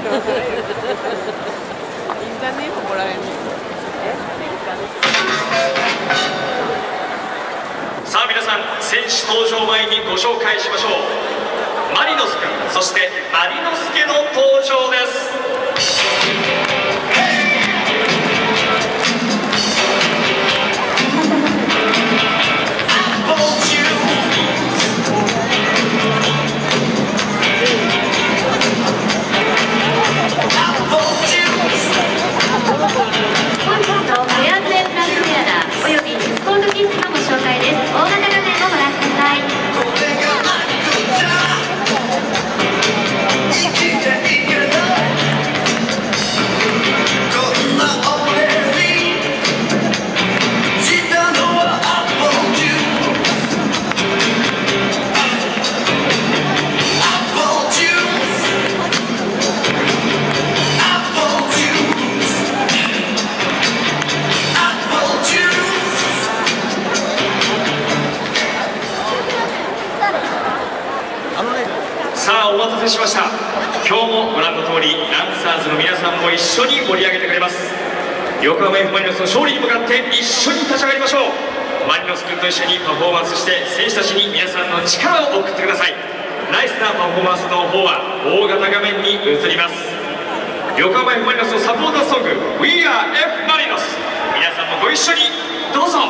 ねここら辺に。 さあ皆さん、選手登場前にご紹介しましょう。マリノス君、そしてマリノスケの登場です。さあお待たせしました。今日もご覧の通りランサーズの皆さんも一緒に盛り上げてくれます。横浜 F ・マリノスの勝利に向かって一緒に立ち上がりましょう。マリノス君と一緒にパフォーマンスして選手たちに皆さんの力を送ってください。ナイスなパフォーマンスの方は大型画面に映ります。横浜 F ・マリノスのサポーターソング We are F ・マリノス、皆さんもご一緒にどうぞ。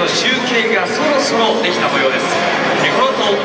集計がそろそろできた模様です。この後